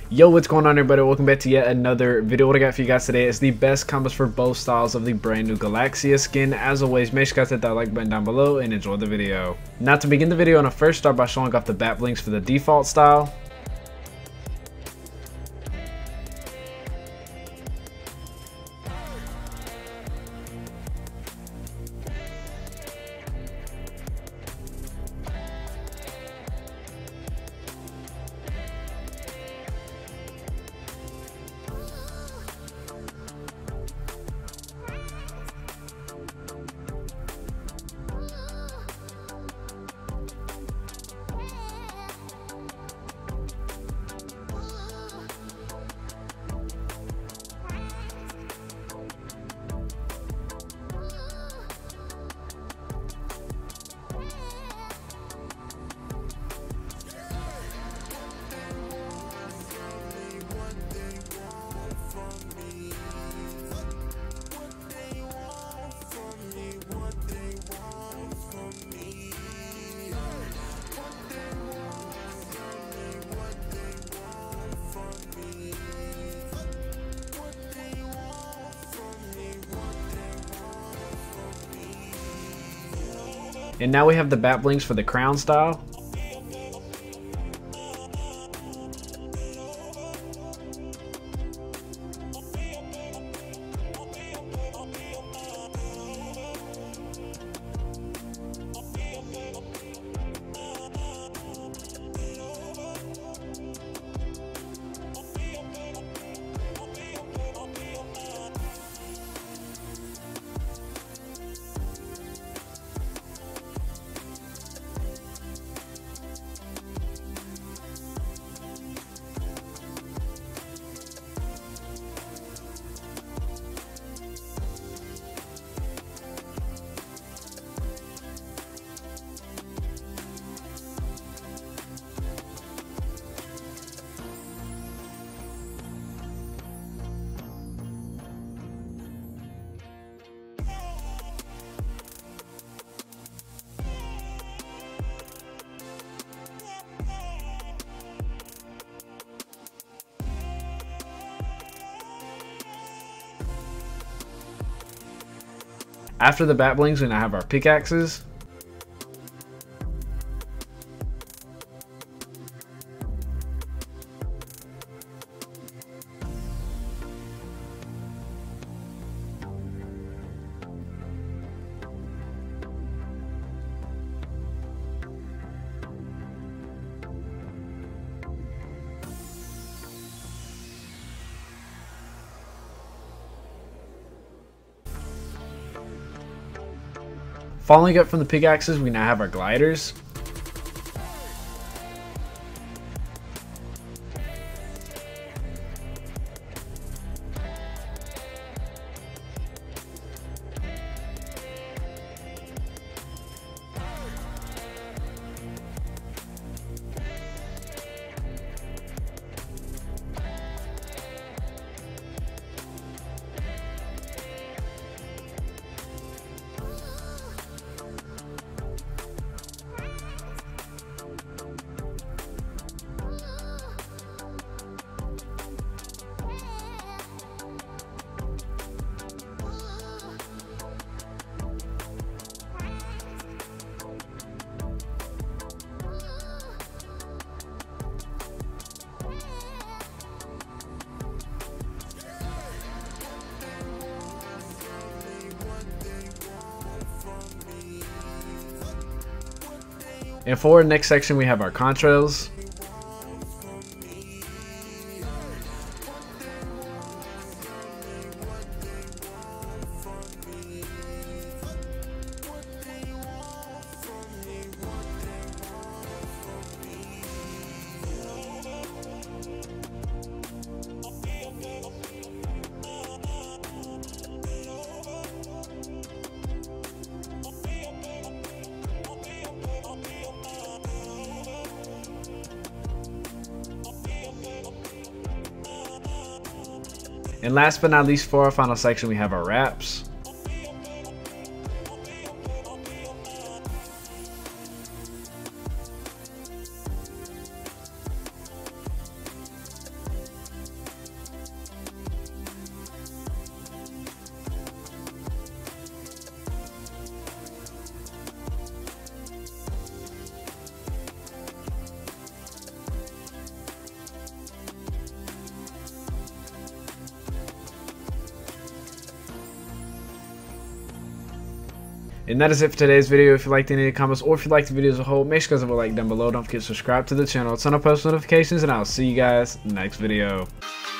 Yo, what's going on everybody? Welcome back to yet another video. What I got for you guys today is the best combos for both styles of the brand new Galaxia skin. As always, make sure you guys hit that like button down below and enjoy the video. Now to begin the video, I'm going to first start by showing off the bat blinks for the default style. And now we have the bat blinks for the crown style. After the bat blinks, we now have our pickaxes. Following up from the pickaxes, we now have our gliders. And for our next section, we have our contrails. And last but not least, for our final section, we have our wraps. And that is it for today's video. If you liked any of the comments or if you liked the video as a whole, make sure you guys have a like down below. Don't forget to subscribe to the channel, turn on post notifications, and I'll see you guys next video.